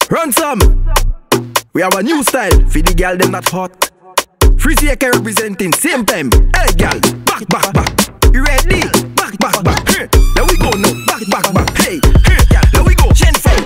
Run some. We have a new style for the girl them that hot. Freezy AK representing same time. Hey girl, back, back, back. You ready? Back, back, back. Here we go now. Back, back, back. Hey, here, girl, here we go. Chain fight.